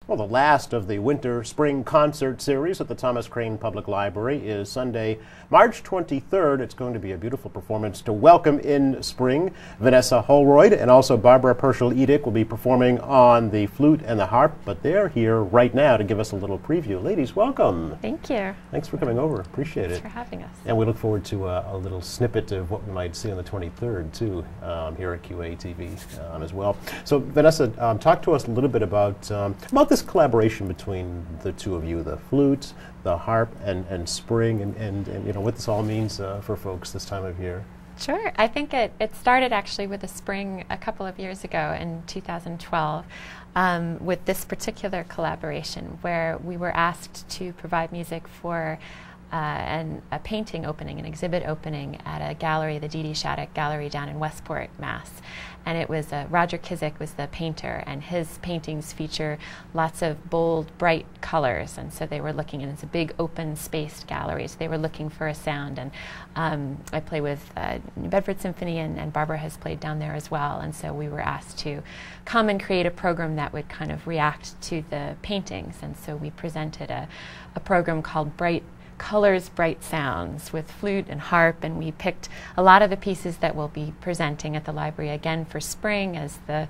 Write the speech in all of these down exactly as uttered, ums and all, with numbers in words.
Well, the last of the winter-spring concert series at the Thomas Crane Public Library is Sunday, March twenty-third. It's going to be a beautiful performance to welcome in spring. Vanessa Holroyd and also Barabara Poeschl-Edrich will be performing on the flute and the harp, but they're here right now to give us a little preview. Ladies, welcome. Thank you. Thanks for coming over. Appreciate Thanks it. for having us. And we look forward to uh, a little snippet of what we might see on the twenty-third, too, um, here at Q A T V um, as well. So, Vanessa, um, talk to us a little bit about, um, about this collaboration between the two of you, the flute, the harp, and, and spring, and, and, and you know what this all means uh, for folks this time of year. Sure. I think it, it started actually with the spring a couple of years ago in two thousand twelve um, with this particular collaboration where we were asked to provide music for uh, an, a painting opening, an exhibit opening at a gallery, the Dee Dee Shattuck Gallery down in Westport, Mass. And it was uh, Roger Kizik was the painter, and his paintings feature lots of bold, bright colors. And so they were looking, and it's a big, open-spaced gallery. So they were looking for a sound. And um, I play with uh, New Bedford Symphony, and, and Barbara has played down there as well. And so we were asked to come and create a program that would kind of react to the paintings. And so we presented a, a program called Bright Colors, Bright Sounds with flute and harp, and we picked a lot of the pieces that we'll be presenting at the library again for spring as the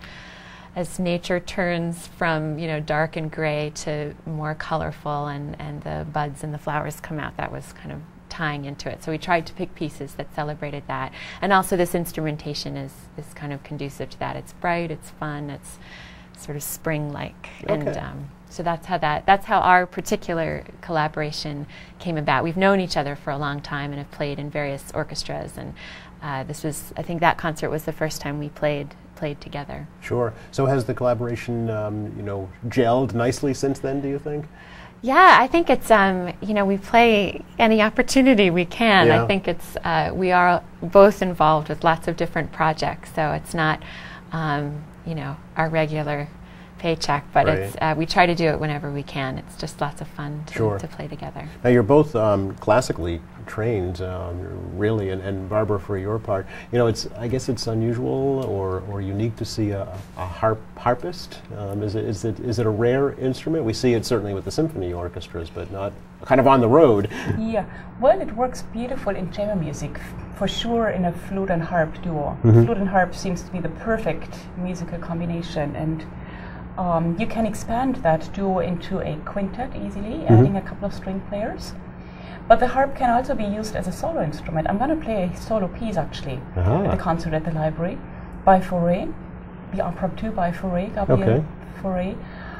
as nature turns from you know dark and gray to more colorful, and and the buds and the flowers come out. That was kind of tying into it. So we tried to pick pieces that celebrated that, and also this instrumentation is is kind of conducive to that. It's bright, it's fun, it's sort of spring-like. Okay. And um, so that's how that that's how our particular collaboration came about. We've known each other for a long time and have played in various orchestras, and uh, this was I think that concert was the first time we played played together. Sure. So has the collaboration um, you know gelled nicely since then, do you think? Yeah, I think it's um, you know we play any opportunity we can. Yeah. I think it's uh, we are both involved with lots of different projects, so it's not um, you know our regular paycheck, but right. it's uh, we try to do it whenever we can. It's just lots of fun to, sure. to play together. Now you're both um, classically trained, um, really, and, and Barbara, for your part, you know, it's I guess it's unusual or, or unique to see a, a harp harpist. Um, is it is it is it a rare instrument? We see it certainly with the symphony orchestras, but not kind of on the road. Yeah, well, it works beautiful in chamber music, for sure, in a flute and harp duo. Mm-hmm. Flute and harp seems to be the perfect musical combination, and Um, you can expand that duo into a quintet easily, mm-hmm. adding a couple of string players. But the harp can also be used as a solo instrument. I'm going to play a solo piece, actually, uh-huh. at the concert at the library, by Fauré, the Opera two by Fauré, Gabriel okay. Fauré.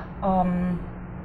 Um,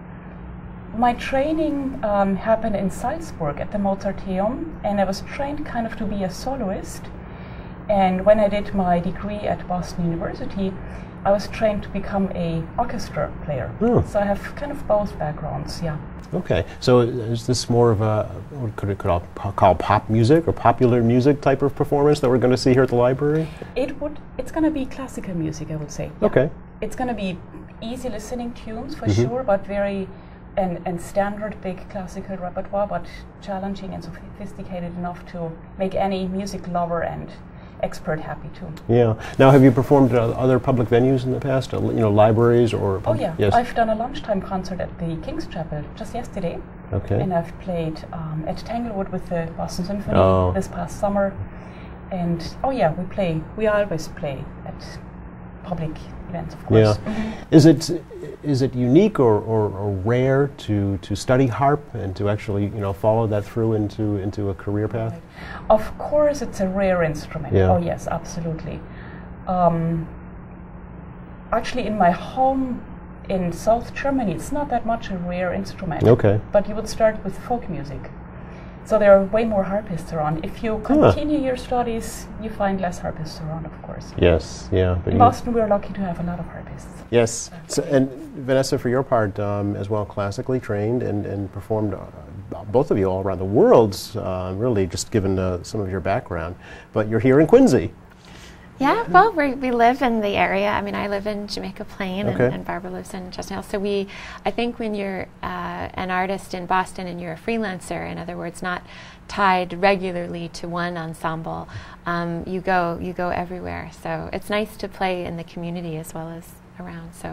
my training um, happened in Salzburg at the Mozarteum, and I was trained kind of to be a soloist. And when I did my degree at Boston University, I was trained to become a orchestra player. Oh. So I have kind of both backgrounds, yeah. Okay, so is this more of a, what could it could I call pop music or popular music type of performance that we're going to see here at the library? It would, it's going to be classical music, I would say. Yeah. Okay. It's going to be easy listening tunes for mm-hmm. sure, but very, and, and standard big classical repertoire, but challenging and sophisticated enough to make any music lover and expert happy too. Yeah. Now, have you performed at other public venues in the past? Uh, you know, libraries or? Oh yeah. Yes. I've done a lunchtime concert at the King's Chapel just yesterday. Okay. And I've played um, at Tanglewood with the Boston Symphony oh. this past summer. And oh yeah, we play. We always play at public events, of course. Yeah. Mm-hmm. Is it is it unique or, or, or rare to, to study harp and to actually you know follow that through into into a career path? Right. Of course, it's a rare instrument. Yeah. Oh yes, absolutely. Um, actually, in my home in South Germany, it's not that much a rare instrument. Okay. But you would start with folk music. So there are way more harpists around. If you continue huh. your studies, you find less harpists around, of course. Yes, yeah. But in Boston, we're lucky to have a lot of harpists. Yes. So, and Vanessa, for your part, um, as well, classically trained and, and performed, uh, both of you all around the world, uh, really, just given uh, some of your background. But you're here in Quincy. Yeah, well, we we live in the area. I mean, I live in Jamaica Plain, okay. and, and Barbara lives in Chestnut Hill. So we, I think, when you're uh, an artist in Boston and you're a freelancer, in other words, not tied regularly to one ensemble, um, you go you go everywhere. So it's nice to play in the community as well as around. So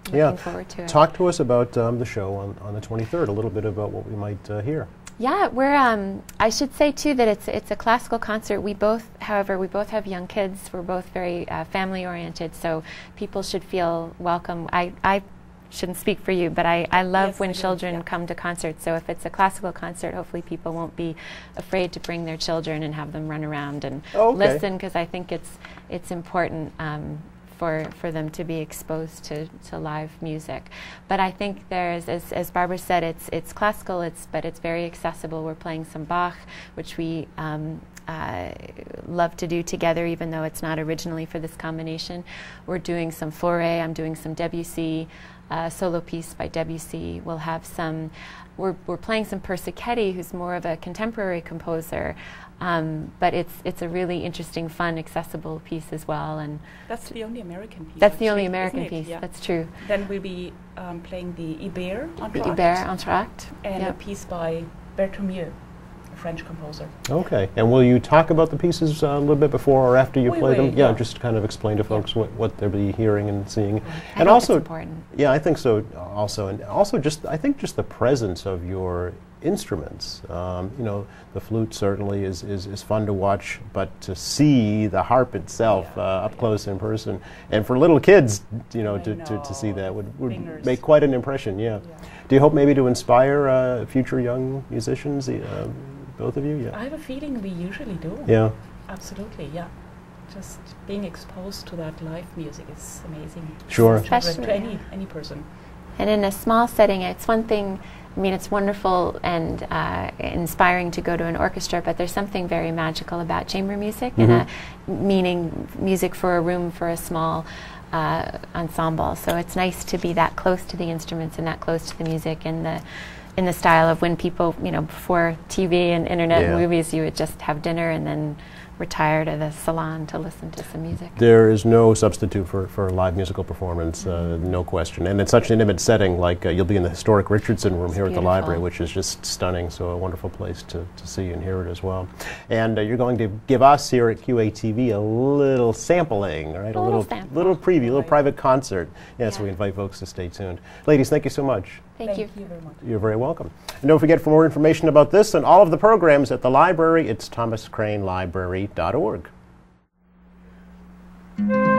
looking yeah. forward to it. Talk to us about um, the show on, on the twenty-third, a little bit about what we might uh, hear. Yeah, we're. Um, I should say too that it's it's a classical concert. We both, however, we both have young kids. We're both very uh, family oriented, so people should feel welcome. I I shouldn't speak for you, but I I love yes, when I do, children yeah. come to concerts. So if it's a classical concert, hopefully people won't be afraid to bring their children and have them run around and oh, okay. listen, because I think it's it's important. Um, For, for them to be exposed to, to live music. But I think there's, as, as Barbara said, it's it's classical, it's but it's very accessible. We're playing some Bach, which we um, uh, love to do together, even though it's not originally for this combination. We're doing some Fauré, I'm doing some Debussy, uh, solo piece by Debussy. We'll have some, we're, we're playing some Persichetti, who's more of a contemporary composer. Um, but it's it's a really interesting, fun, accessible piece as well. And that's the only American piece. That's the actually, only American isn't it? piece. Yeah. That's true. Then we'll be um, playing the Iber The Iber Entr'acte, and yep. a piece by Berthomieu, a French composer. Okay. And will you talk about the pieces uh, a little bit before or after you we play will, them? Yeah, yeah. just kind of explain to folks yeah. what, what they'll be hearing and seeing. I and think also, it's important. Yeah, I think so. Also, and also just I think just the presence of your instruments. Um, you know, the flute certainly is, is, is fun to watch, but to see the harp itself yeah, uh, up yeah. close in person, and for little kids, you know, I to, to, to see know, that would, would fingers. make quite an impression. Yeah. Yeah. Do you hope maybe to inspire uh, future young musicians, uh, both of you? Yeah. I have a feeling we usually do. Yeah. Absolutely, yeah. Just being exposed to that live music is amazing. Sure. To children, Especially, to any yeah. any person. And in a small setting, it's one thing, I mean, it's wonderful and uh, inspiring to go to an orchestra, but there's something very magical about chamber music, Mm-hmm. and a, meaning music for a room for a small uh, ensemble. So it's nice to be that close to the instruments and that close to the music, and the in the style of when people, you know, before T V and internet Yeah. and movies, you would just have dinner and then retire to the salon to listen to some music. There is no substitute for, for live musical performance, uh, no question. And it's such an intimate setting, like uh, you'll be in the historic Richardson room It's here at the beautiful. library, which is just stunning, so a wonderful place to, to see and hear it as well. And uh, you're going to give us here at Q A T V a little sampling, right? A little sample. little preview, a little Right. private concert. Yeah, so Yeah. we invite folks to stay tuned. Ladies, thank you so much. Thank, you. very much. You're very welcome. And don't forget, for more information about this and all of the programs at the library, it's thomas crane library dot org.